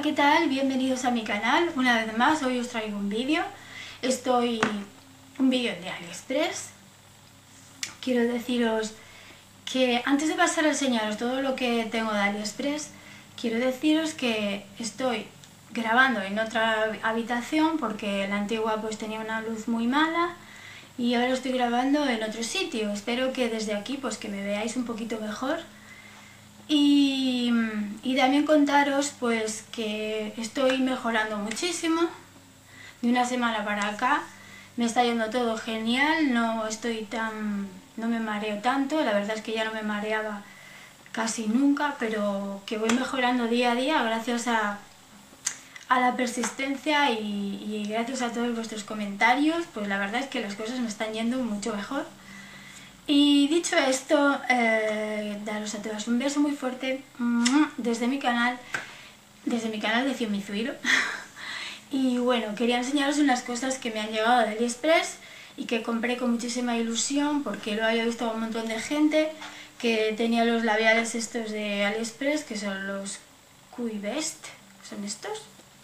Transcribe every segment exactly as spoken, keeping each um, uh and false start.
¿qué tal? Bienvenidos a mi canal. Una vez más, hoy os traigo un vídeo. Estoy... un vídeo de AliExpress. Quiero deciros que antes de pasar a enseñaros todo lo que tengo de AliExpress, quiero deciros que estoy grabando en otra habitación porque la antigua pues tenía una luz muy mala y ahora estoy grabando en otro sitio. Espero que desde aquí pues que me veáis un poquito mejor. Y, y también contaros pues que estoy mejorando muchísimo. De una semana para acá me está yendo todo genial, no estoy tan, no me mareo tanto, la verdad es que ya no me mareaba casi nunca, pero que voy mejorando día a día gracias a, a la persistencia y, y gracias a todos vuestros comentarios, pues la verdad es que las cosas me están yendo mucho mejor. Y dicho esto, eh, daros a todas un beso muy fuerte desde mi canal, desde mi canal de Ciomizuiro. Y bueno, quería enseñaros unas cosas que me han llegado de AliExpress y que compré con muchísima ilusión porque lo había visto a un montón de gente que tenía los labiales estos de AliExpress, que son los Cui Best, son estos.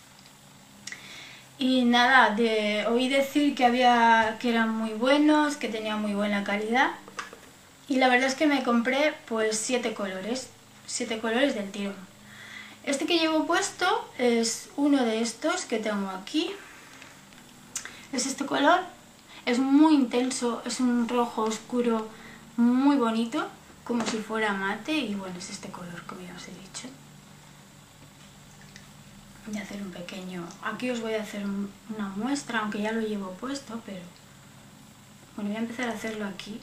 Y nada, de, oí decir que, había, que eran muy buenos, que tenían muy buena calidad. Y la verdad es que me compré pues siete colores, siete colores del tirón. Este que llevo puesto es uno de estos que tengo aquí. Es este color, es muy intenso, es un rojo oscuro muy bonito, como si fuera mate, y bueno, es este color como ya os he dicho. Voy a hacer un pequeño, aquí os voy a hacer una muestra, aunque ya lo llevo puesto, pero bueno, voy a empezar a hacerlo aquí.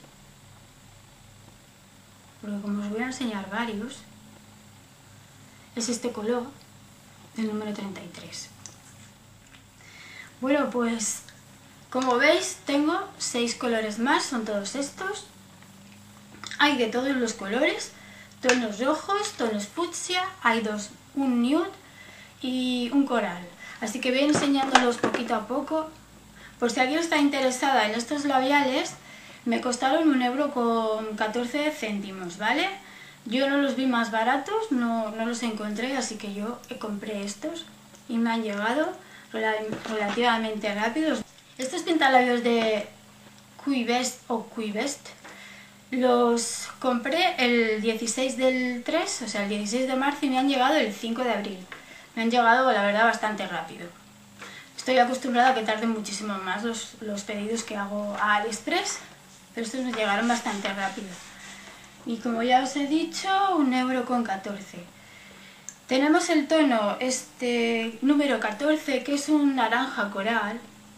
Porque como os voy a enseñar varios, es este color del número treinta y tres. Bueno, pues como veis tengo seis colores más, son todos estos. Hay de todos los colores, tonos rojos, tonos fucsia, hay dos, un nude y un coral. Así que voy enseñándolos poquito a poco. Por si alguien está interesada en estos labiales, me costaron un euro con catorce céntimos, ¿vale? Yo no los vi más baratos, no, no los encontré, así que yo compré estos y me han llegado relativamente rápidos. Estos pintalabios de Cui Best o Cui Best los compré el dieciséis del tres, o sea el dieciséis de marzo, y me han llegado el cinco de abril. Me han llegado, la verdad, bastante rápido. Estoy acostumbrada a que tarden muchísimo más los, los pedidos que hago a AliExpress, pero estos me llegaron bastante rápido. Y como ya os he dicho, un euro con catorce. Tenemos el tono este número catorce, que es un naranja coral,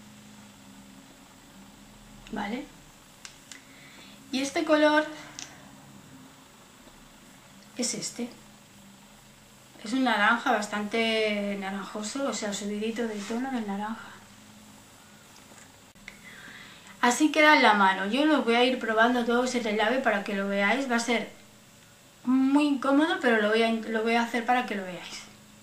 ¿vale? Y este color es este. Es un naranja bastante naranjoso, o sea, subidito del tono del naranja. Así queda en la mano. Yo los voy a ir probando todos en el labio para que lo veáis. Va a ser muy incómodo, pero lo voy a, lo voy a hacer para que lo veáis.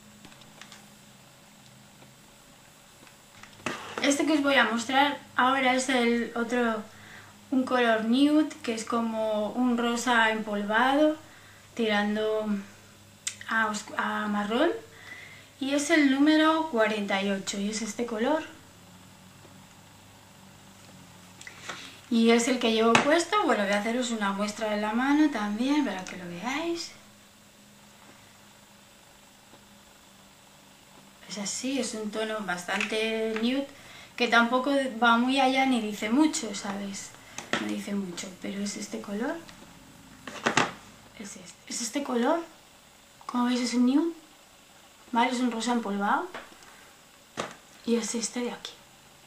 Este que os voy a mostrar ahora es el otro, un color nude, que es como un rosa empolvado, tirando a, a marrón. Y es el número cuarenta y ocho, y es este color. Y es el que llevo puesto. Bueno, voy a haceros una muestra en la mano también para que lo veáis. Es así, es un tono bastante nude, que tampoco va muy allá ni dice mucho, ¿sabes? No dice mucho, pero es este color. Es este, es este color. Como veis es un nude, ¿vale? Es un rosa empolvado. Y es este de aquí.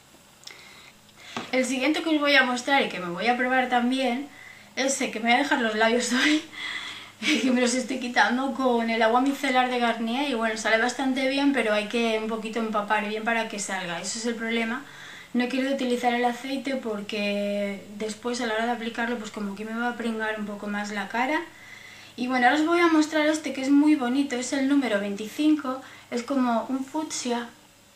El siguiente que os voy a mostrar y que me voy a probar también es el que me voy a dejar los labios hoy, que me los estoy quitando con el agua micelar de Garnier, y bueno, sale bastante bien, pero hay que un poquito empapar bien para que salga, eso es el problema. No he querido utilizar el aceite porque después a la hora de aplicarlo pues como que me va a pringar un poco más la cara. Y bueno, ahora os voy a mostrar este que es muy bonito, es el número veinticinco, es como un fucsia.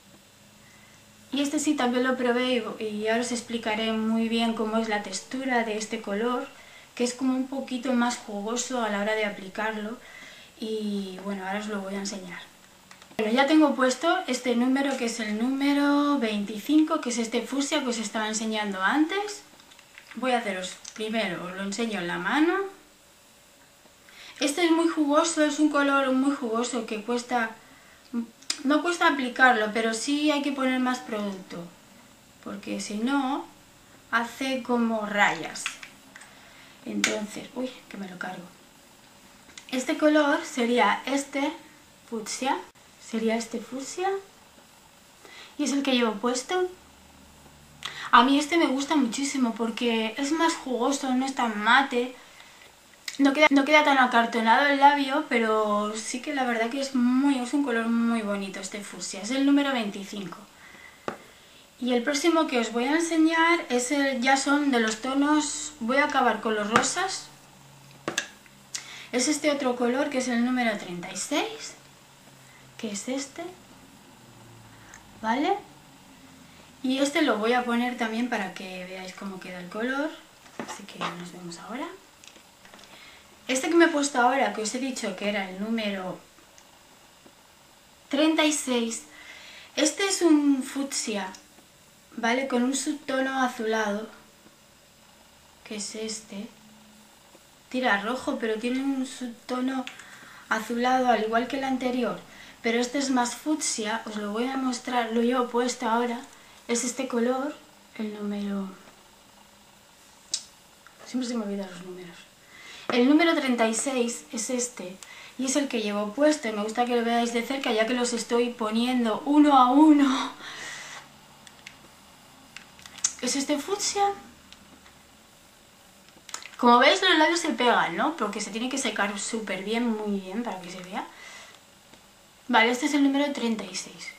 Y este sí también lo probé y ahora os explicaré muy bien cómo es la textura de este color, que es como un poquito más jugoso a la hora de aplicarlo. Y bueno, ahora os lo voy a enseñar. Bueno, ya tengo puesto este número, que es el número veinticinco, que es este fucsia que os estaba enseñando antes. Voy a haceros, primero os lo enseño en la mano. Este es muy jugoso, es un color muy jugoso que cuesta, no cuesta aplicarlo, pero sí hay que poner más producto, porque si no, hace como rayas. Entonces, uy, que me lo cargo. Este color sería este fucsia, sería este fucsia, y es el que llevo puesto. A mí este me gusta muchísimo porque es más jugoso, no es tan mate, no queda, no queda tan acartonado el labio, pero sí que la verdad que es, muy, es un color muy bonito este fucsia, es el número veinticinco. Y el próximo que os voy a enseñar es el, ya son de los tonos, voy a acabar con los rosas. Es este otro color que es el número treinta y seis, que es este, ¿vale? Y este lo voy a poner también para que veáis cómo queda el color, así que nos vemos ahora. Este que me he puesto ahora, que os he dicho que era el número treinta y seis, este es un fucsia, ¿vale? Con un subtono azulado, que es este. Tira rojo, pero tiene un subtono azulado, al igual que el anterior. Pero este es más fucsia, os lo voy a mostrar, lo llevo puesto ahora. Es este color, el número... Siempre se me olvidan los números. El número treinta y seis es este, y es el que llevo puesto. Y me gusta que lo veáis de cerca, ya que los estoy poniendo uno a uno. Es este fucsia. Como veis, los labios se pegan, ¿no? Porque se tiene que secar súper bien, muy bien, para que se vea. Vale, este es el número treinta y seis.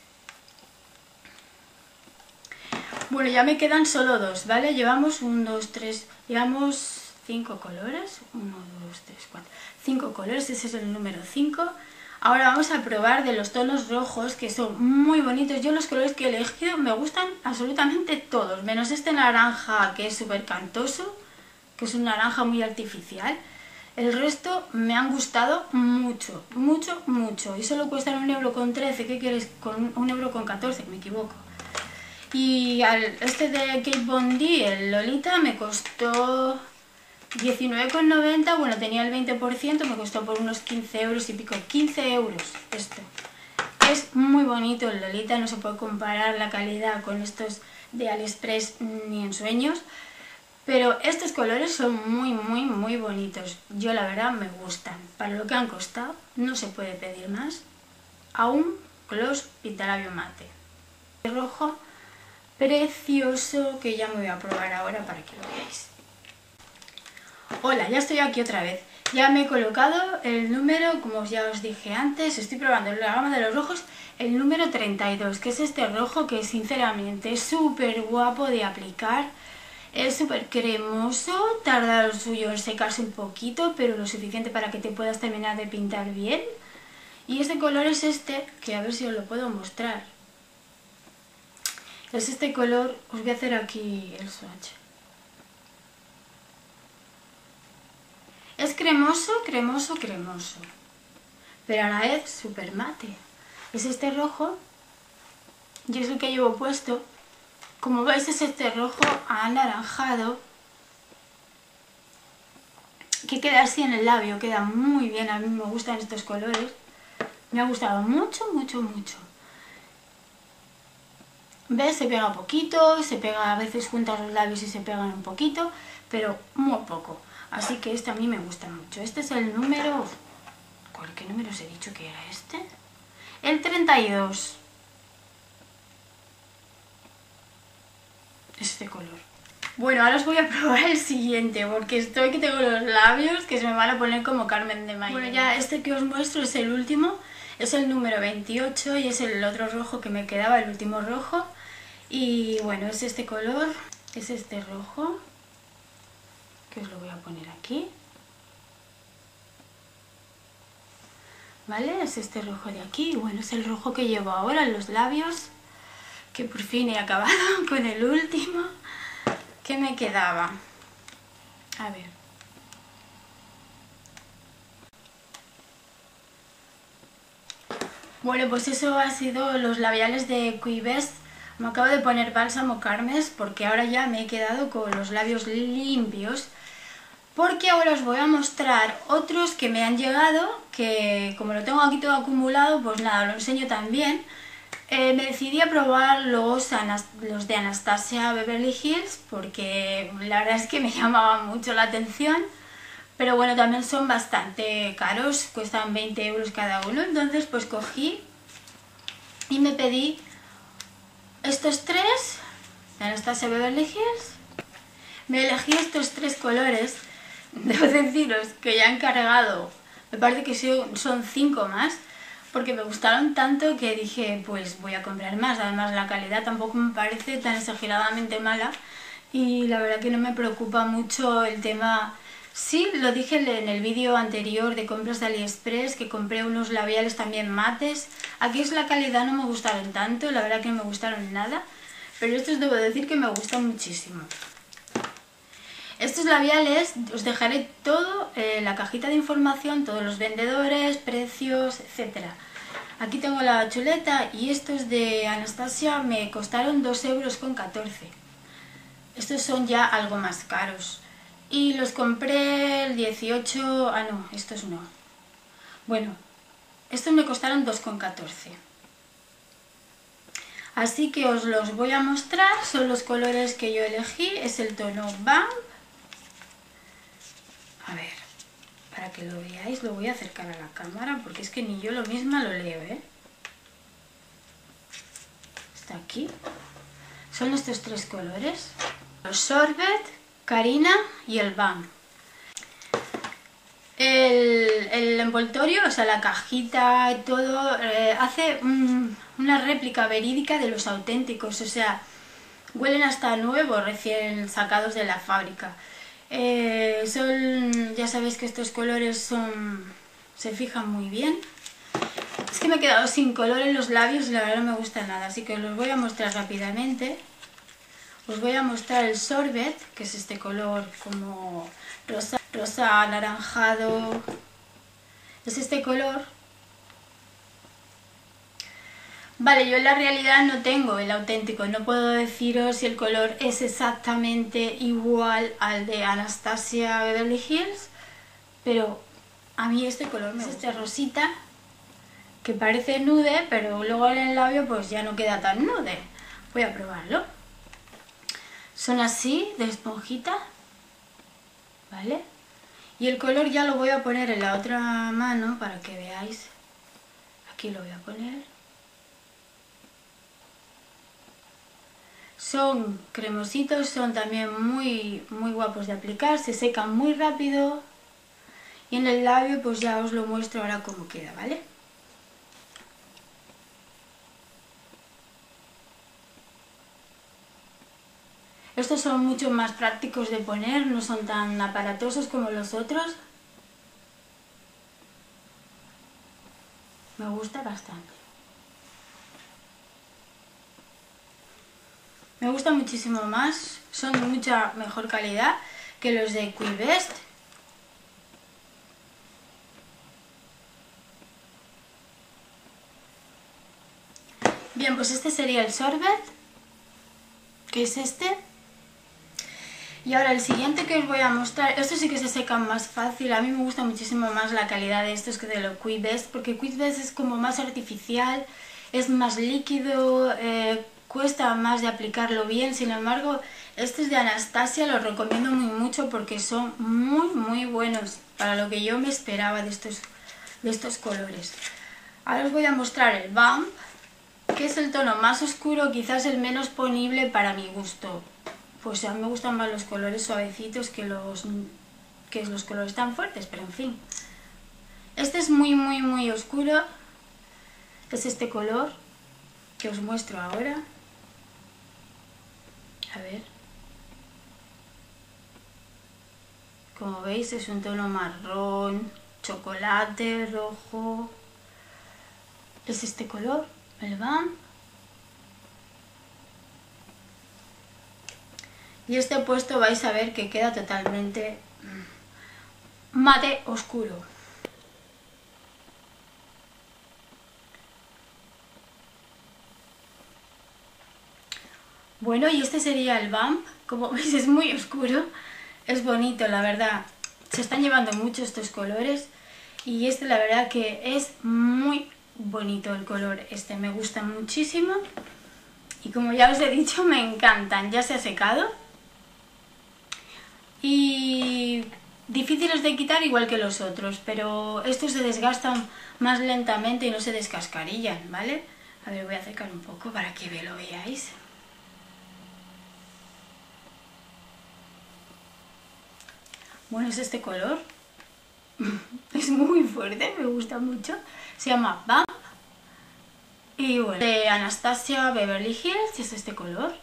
Bueno, ya me quedan solo dos, ¿vale? Llevamos un, dos, tres, llevamos cinco colores. uno, dos, tres, cuatro, cinco colores, ese es el número cinco. Ahora vamos a probar de los tonos rojos, que son muy bonitos. Yo los colores que he elegido me gustan absolutamente todos, menos este naranja que es súper cantoso, que es un naranja muy artificial. El resto me han gustado mucho, mucho, mucho. Y solo cuestan un euro con trece, ¿qué quieres? Con un euro con catorce, me equivoco. Y al, este de Kat Von D, el Lolita, me costó diecinueve con noventa, bueno, tenía el veinte por ciento, me costó por unos quince euros y pico. quince euros esto. Es muy bonito el Lolita, no se puede comparar la calidad con estos de AliExpress ni en sueños. Pero estos colores son muy, muy, muy bonitos. Yo la verdad me gustan. Para lo que han costado, no se puede pedir más. A un gloss pintalabio mate. Rojo precioso, que ya me voy a probar ahora para que lo veáis. Hola, ya estoy aquí otra vez. Ya me he colocado el número, como ya os dije antes, estoy probando la gama de los rojos, el número treinta y dos, que es este rojo que sinceramente es súper guapo de aplicar. Es súper cremoso, tarda lo suyo en secarse un poquito, pero lo suficiente para que te puedas terminar de pintar bien. Y este color es este, que a ver si os lo puedo mostrar. Es este color, os voy a hacer aquí el swatch. Es cremoso, cremoso, cremoso, pero a la vez súper mate. Es este rojo, y es el que llevo puesto. Como veis es este rojo anaranjado, que queda así en el labio, queda muy bien, a mí me gustan estos colores. Me ha gustado mucho, mucho, mucho. ¿Ves? Se pega poquito, se pega a veces juntas los labios y se pegan un poquito, pero muy poco. Así que este a mí me gusta mucho. Este es el número... ¿Cuál, qué número os he dicho que era este? El treinta y dos. Este color. Bueno, ahora os voy a probar el siguiente, porque estoy que tengo los labios que se me van a poner como Carmen de Mairena. Bueno, ya este que os muestro es el último, es el número veintiocho y es el otro rojo que me quedaba, el último rojo. Y bueno, es este color, es este rojo, que os lo voy a poner aquí. ¿Vale? Es este rojo de aquí, y bueno, es el rojo que llevo ahora en los labios, que por fin he acabado con el último. ¿Qué me quedaba? A ver. Bueno, pues eso ha sido los labiales de Quives. Me acabo de poner bálsamo Carmes porque ahora ya me he quedado con los labios limpios. Porque ahora os voy a mostrar otros que me han llegado, que como lo tengo aquí todo acumulado, pues nada, lo enseño también. Eh, me decidí a probar los, los de Anastasia Beverly Hills porque la verdad es que me llamaban mucho la atención. Pero bueno, también son bastante caros, cuestan veinte euros cada uno. Entonces pues cogí y me pedí estos tres de Anastasia Beverly Hills. Me elegí estos tres colores. Debo deciros que ya han cargado, me parece que son cinco más, porque me gustaron tanto que dije pues voy a comprar más. Además la calidad tampoco me parece tan exageradamente mala y la verdad que no me preocupa mucho el tema. Sí, lo dije en el vídeo anterior de compras de AliExpress, que compré unos labiales también mates. Aquí es la calidad, no me gustaron tanto, la verdad que no me gustaron nada, pero estos debo decir que me gustan muchísimo. Estos labiales os dejaré todo en eh, la cajita de información, todos los vendedores, precios, etcétera. Aquí tengo la chuleta y estos de Anastasia me costaron dos euros con catorce. Estos son ya algo más caros. Y los compré el dieciocho... Ah, no, estos no. Bueno, estos me costaron dos con catorce. Así que os los voy a mostrar. Son los colores que yo elegí. Es el tono Bump. A ver, para que lo veáis lo voy a acercar a la cámara porque es que ni yo lo misma lo leo, ¿eh? Está aquí. Son estos tres colores. Los Sorbet, Carina y el Bump. El, el envoltorio, o sea la cajita y todo, eh, hace un, una réplica verídica de los auténticos. O sea, huelen hasta nuevos, recién sacados de la fábrica. Eh, son, ya sabéis que estos colores son, se fijan muy bien. Es que me he quedado sin color en los labios y la verdad no me gusta nada, así que os los voy a mostrar rápidamente. Os voy a mostrar el Sorbet, que es este color como rosa, rosa anaranjado. Es este color. Vale, yo en la realidad no tengo el auténtico, no puedo deciros si el color es exactamente igual al de Anastasia Beverly Hills, pero a mí este color me gusta. Este rosita, que parece nude, pero luego en el labio pues ya no queda tan nude. Voy a probarlo. Son así, de esponjita, ¿vale? Y el color ya lo voy a poner en la otra mano para que veáis. Aquí lo voy a poner. Son cremositos, son también muy, muy guapos de aplicar, se secan muy rápido. Y en el labio pues ya os lo muestro ahora cómo queda, ¿vale? Estos son mucho más prácticos de poner, no son tan aparatosos como los otros. Me gusta bastante. Me gusta muchísimo más, son de mucha mejor calidad que los de Quivest. Bien, pues este sería el Sorbet, que es este. Y ahora el siguiente que os voy a mostrar, estos sí que se secan más fácil. A mí me gusta muchísimo más la calidad de estos que de los Quivest, porque Quivest es como más artificial, es más líquido, eh, cuesta más de aplicarlo bien. Sin embargo, estos de Anastasia los recomiendo muy mucho porque son muy muy buenos para lo que yo me esperaba de estos, de estos colores. Ahora os voy a mostrar el Bump, que es el tono más oscuro, quizás el menos ponible para mi gusto. Pues a mí me gustan más los colores suavecitos que los, que los colores tan fuertes, pero en fin. Este es muy muy muy oscuro, es este color que os muestro ahora. A ver. Como veis es un tono marrón, chocolate, rojo. Es este color, el Bump. Y este puesto vais a ver que queda totalmente mate oscuro. Bueno, y este sería el Bump. Como veis es muy oscuro, es bonito, la verdad. Se están llevando mucho estos colores y este la verdad que es muy bonito el color. Este me gusta muchísimo y como ya os he dicho me encantan. Ya se ha secado y difíciles de quitar igual que los otros, pero estos se desgastan más lentamente y no se descascarillan, ¿vale? A ver, voy a acercar un poco para que lo veáis. Bueno, es este color. Es muy fuerte, me gusta mucho. Se llama Bump. Y bueno, de Anastasia Beverly Hills es este color.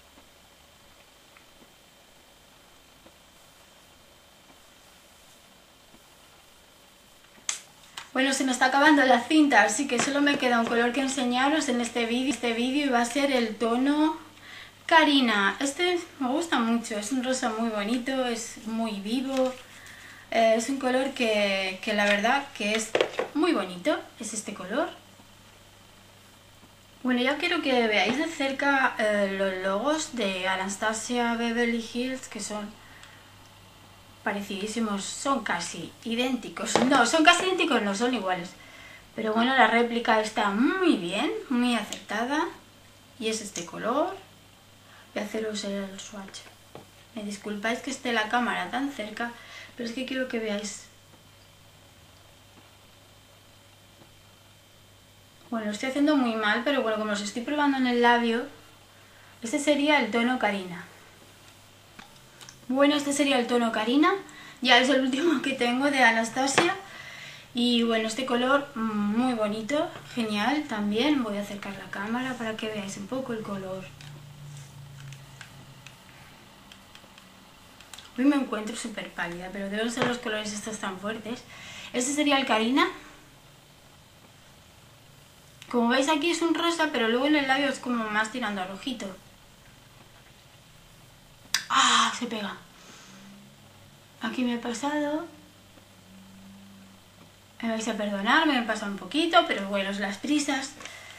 Bueno, se me está acabando la cinta, así que solo me queda un color que enseñaros en este vídeo. Este vídeo va a ser el tono Karina. Este me gusta mucho, es un rosa muy bonito, es muy vivo. Eh, es un color que, que la verdad que es muy bonito, es este color. Bueno, ya quiero que veáis de cerca eh, los logos de Anastasia Beverly Hills, que son parecidísimos, son casi idénticos. No, son casi idénticos, no son iguales. Pero bueno, la réplica está muy bien, muy acertada. Y es este color. Voy a haceros el swatch. Me disculpáis que esté la cámara tan cerca, pero es que quiero que veáis. Bueno, lo estoy haciendo muy mal, pero bueno, como los estoy probando en el labio, este sería el tono Karina. Bueno, este sería el tono Karina, ya es el último que tengo de Anastasia. Y bueno, este color muy bonito, genial también. Voy a acercar la cámara para que veáis un poco el color. Hoy me encuentro súper pálida, pero deben ser los colores estos tan fuertes. Este sería el Karina. Como veis aquí es un rosa, pero luego en el labio es como más tirando a rojito. ¡Ah! Se pega. Aquí me he pasado. Me vais a perdonar, me he pasado un poquito, pero bueno, las prisas.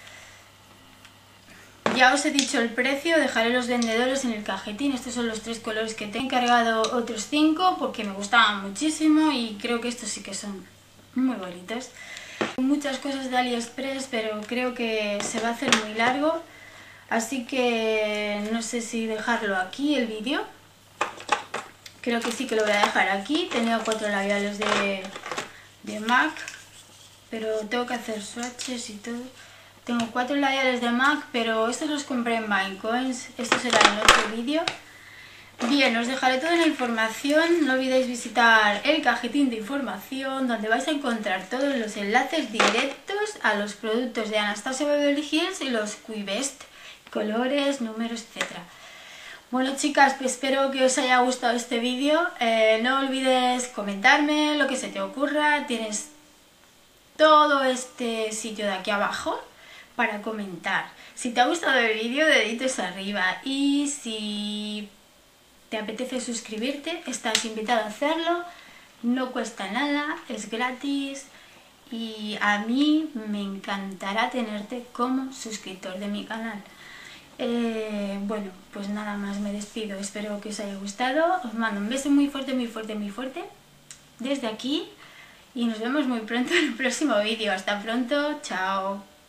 Ya os he dicho el precio, dejaré los vendedores en el cajetín. Estos son los tres colores que tengo. He encargado otros cinco porque me gustaban muchísimo y creo que estos sí que son muy bonitos. Muchas cosas de AliExpress, pero creo que se va a hacer muy largo, así que no sé si dejarlo aquí el vídeo. Creo que sí que lo voy a dejar aquí. Tenía cuatro labiales de, de MAC, pero tengo que hacer swatches y todo. Tengo cuatro labiales de MAC, pero estos los compré en Minecoins. Esto será en otro vídeo. Bien, os dejaré toda la información. No olvidéis visitar el cajetín de información, donde vais a encontrar todos los enlaces directos a los productos de Anastasia Beverly Hills y los QuiBest, colores, números, etcétera. Bueno, chicas, pues espero que os haya gustado este vídeo. Eh, no olvides comentarme lo que se te ocurra. Tienes todo este sitio de aquí abajo para comentar. Si te ha gustado el vídeo, deditos arriba. Y si te apetece suscribirte, estás invitado a hacerlo. No cuesta nada, es gratis. Y a mí me encantará tenerte como suscriptor de mi canal. Eh, bueno, pues nada más, me despido. Espero que os haya gustado. Os mando un beso muy fuerte, muy fuerte, muy fuerte desde aquí. Y nos vemos muy pronto en el próximo vídeo. Hasta pronto, chao.